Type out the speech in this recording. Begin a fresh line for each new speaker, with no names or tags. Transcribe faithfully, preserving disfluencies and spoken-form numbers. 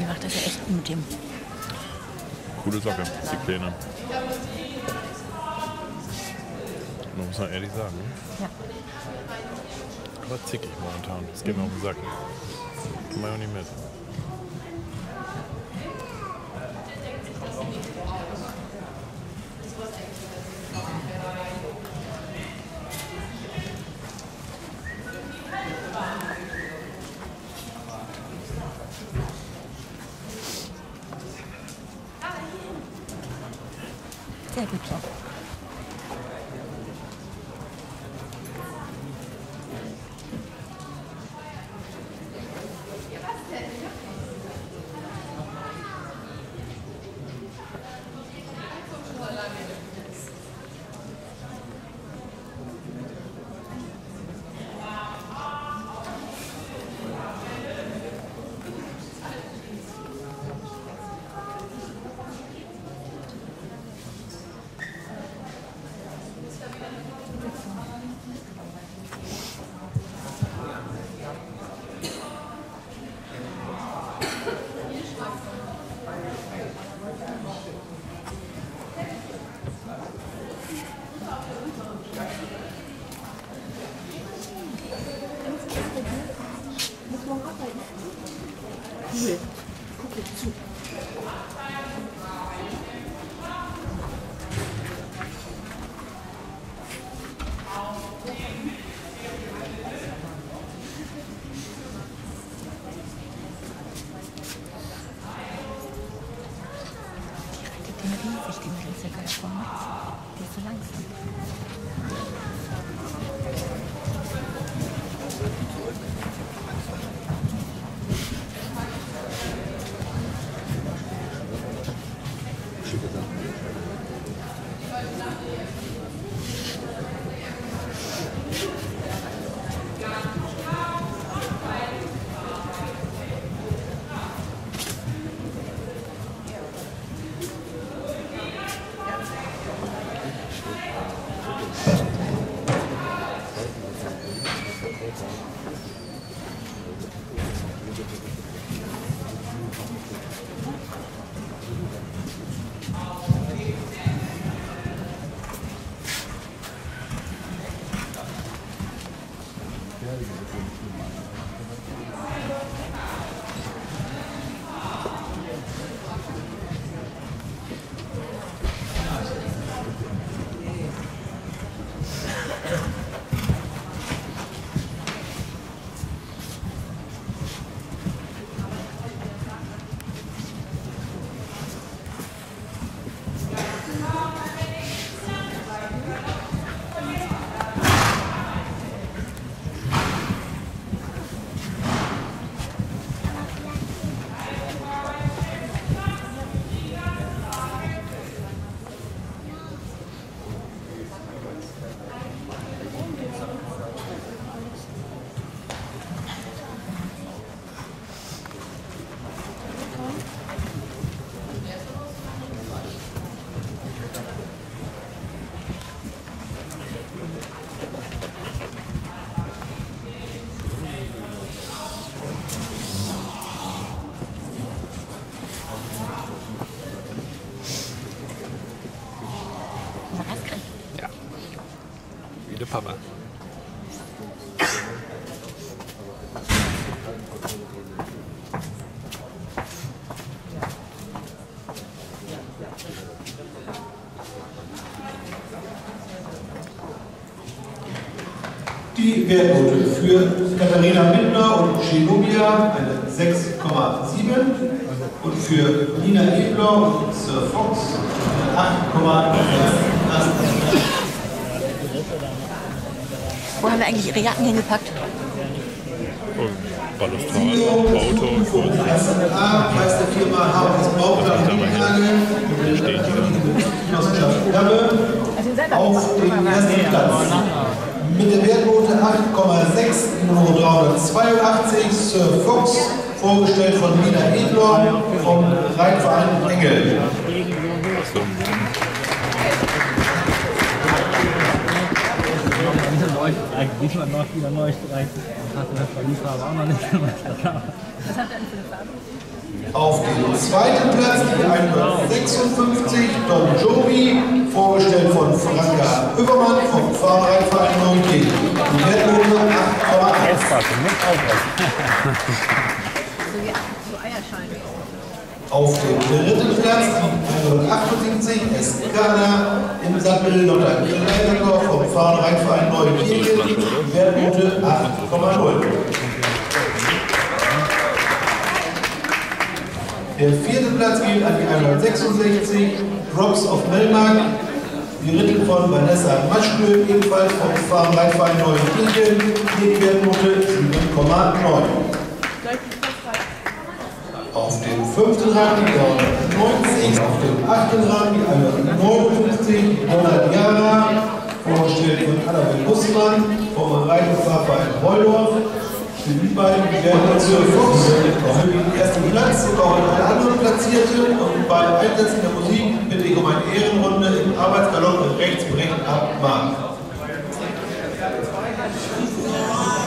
macht das ja echt gut mit dem.
Coole Socke, die Kleine. Man muss man ehrlich sagen.
Ja.
Aber zickig momentan. Das geht mir auf den Sack. Kann man ja auch nicht mit.
Sehr gut so.
Cool. Guck jetzt zu.
Den riesig, den Mittelzirkel davon. Der ist so langsam.
Der Papa.
Die Wertnote für Katharina Mittner und Zenobia eine sechs Komma sieben und für Nina Ebler und Sir Fox eine acht Komma acht.
Wo haben wir eigentlich ihre Jacken hingepackt?
Und Balustrade, Auto und kurz.
A, Preis der Firma Haus Bauplatt und Anlage, Genossenschaft Gabe, auf den ersten Platz. Mit der Wertnote acht Komma sechs, Nummer dreihundertzweiundachtzig, Sir Fox, vorgestellt von Nina Edler vom Reitverein Engel.
So.
euch eigentlich diesmal noch wieder neu streichen. Hast du das von die Farbe auch noch nicht gemacht?
Was habt ihr denn für eine Farbe?
Auf dem zweiten Platz die hundertsechsundfünfzig Don Jovi, vorgestellt von Franka Übermann vom Fahrradverein Neunkirchen. Die Wertnote acht Komma eins.
So wie so Eierschalen.
Auf dem dritten Platz die hundertachtundsiebzig Eskana im Sattel Lotta Kleiderkopf vom Fahrradverein Neunkirchen. Die Wertnote acht Komma null. Der vierte Platz geht an die hundertsechsundsechzig Drops of Melmark, geritten von Vanessa Maschke, ebenfalls vom Fahrradverein Neunkirchen, die Wertnote sieben Komma neun. Auf dem fünften Rang die hundertneunzig, auf dem achten Rang die hundertneunundfünfzig Donald Jara, vorgestellt von Annabel Bussmann vom Reitfahrverein Heudorf. Die beiden werden uns für Fuchs für den ersten Platz und auch alle anderen Platzierten. Und beim Einsetzen der Musik bitte ich um eine Ehrenrunde im Arbeitsgalopp rechts, rechts ab Mark.